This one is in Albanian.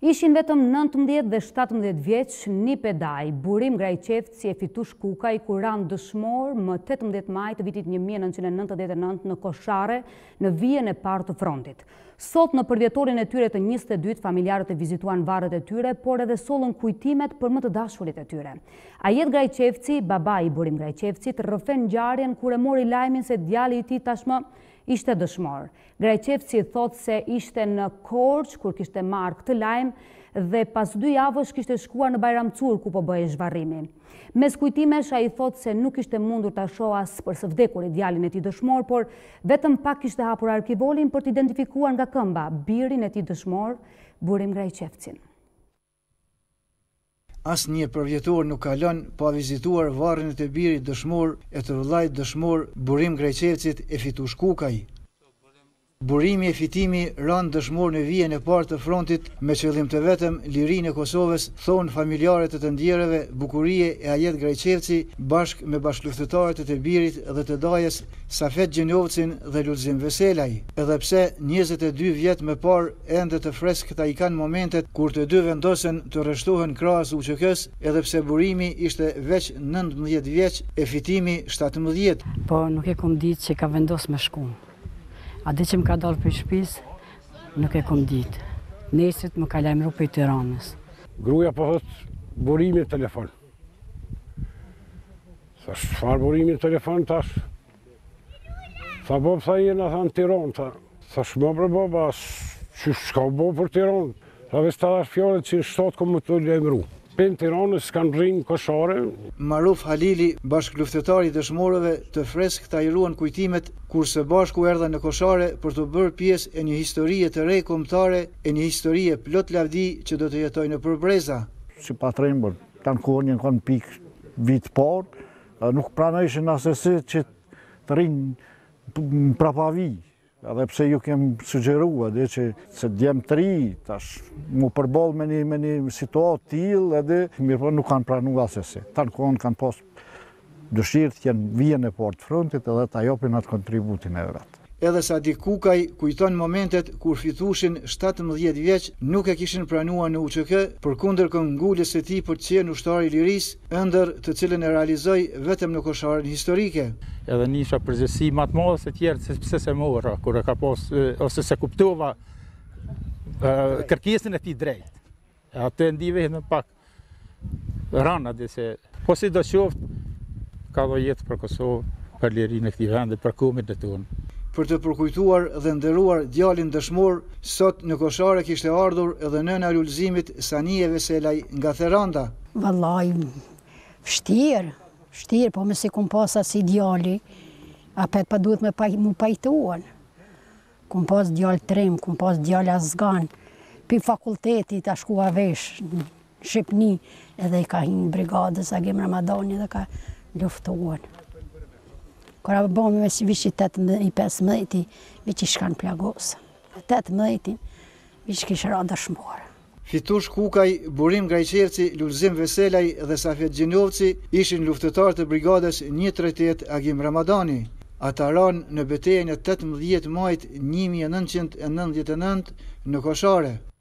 Ishin vetëm 19 dhe 17 vjeç, një pedaj, Burim Grajqevci e Fitush Kukaj, kur ranë dëshmor më 18 maj të vitit 1999 në Koshare, në vijen e parë të frontit. Sot në përvjetorin e tyre të 22, familjarët e vizituan varret e tyre, por edhe sollën kujtimet për më të dashurit e tyre. Ajet Grajqevci, baba i Burim Grajqevcit, rrëfen ngjarjen kur e mori lajmin se djali i tij tashmë ishte dëshmor. Grajqevci thot se ishte në Korçë kur kishte marrë këtë lajm dhe pas 2 javësh kishte shkuar në Bajramçur ku po bëhej zhvarrimi. Mes kujtimesh ai thot se nuk ishte mundur ta shohë as për së vdekur djalin e tij dëshmor, por vetëm pak kishte hapur arkivolin për të identifikuar nga këmba birin e tij dëshmor, Burim Grajqevcin. Asnjë përvjetor nuk ka lënë pa vizituar varrin e birit dëshmor e të vëllait dëshmor Burim Grajqevcit e Fitush Kukaj. Burimi e fitimi ranë dëshmor në vijen e parë të frontit me qëllim të vetëm lirinë e Kosovës, thonë familjarët e të ndjerëve bukurie e Ajet Grajqevci bashkë me bashkëluftëtarët e të birit dhe të dajes Safet Gjenovcin dhe Lulzim Veselaj. Edhe pse 22 vjet më parë ende të freskëta i kanë momentet kur të dy vendosen të rreshtohen krahas UÇK-s, edhe pse Burimi ishte veç 19 vjeç e fitimi 17. Po nuk e kom ditë që ka vendos me shku. A di që më ka dalë për shtëpisë, nuk e kom ditë. Nesrit më ka lajmëruar për Tiranës. Gruaja po thot Burimi në telefon. Thash, çfarë Burimi në telefon tash? Tha bob sa jena thanë Tiranë, thash më për boba, që s'ka bo për Tiranë. Tha veç ta dash fjallet që në 7 kom më të lajmëru. Pen Tiranës kanë rrinë Koshare. Maruf Halili, bashkëluftëtari i dëshmorëve të freskëta i ruan kujtimet kur së bashku erdha në Koshare për të bërë pjesë e një historie të re kombëtare, e një historie plot lavdi që do të jetojë në përbreza. Si patrembër, tanë kohën kanë pikë vit parë, nuk pranojshin asesi që të rinë prapavi. Edhe pse ju kem sugjerua dhe që se djem të ri, tash mu përball me një situatë tillë edhe mirë po nuk kanë pranuar asesi. Tanë kohën kanë pas dëshirë të jenë vijen e parë të frontit edhe ta japin atë kontributin e vet. Edhe Sadik Kukaj kujton momentet kur Fitushin 17 vjeç nuk e kishin pranuar në UÇK përkundër këmbgulës së tij për të qenë ushtar i lirisë, ëndër të cilën e realizoi vetëm në Kosharën historike. Edhe nisha përgjegjësi më të madhe se tjerë se pse se morra kur e ka pas ose se kuptova kërkesën e tij drejt. Atë ndive në pak rana dhe se po sidoqoftë ka dhënë jetë për Kosovë, për lirinë e këtij vendi, për kombin e tonë. Për të përkujtuar dhe nderuar djalin dëshmor, sot në Koshare kishte ardhur edhe nëna e Lulzimit Sanie Veselaj nga Theranda. Vallai, vështirë, po më si kum pas as djali, apet pa duhet mu pajtuan. Kum pas djal trim, kum pas djal azgan, pi fakulteti ta shkua vesh në Shqipni, edhe i ka hinë brigadës Agim Ramadani dhe ka luftuan. Kora bëmë me vishi 18-15, vishi shkanë plagosë. 18, vishi kishë ra dëshmore. Fitush Kukaj, Burim Grajqevci, Lulzim Veselaj dhe Safet Gjenovci ishin luftëtar të brigadës 138 Agim Ramadani. Ata ranë në betejën e 18 majit 1999 në Koshare.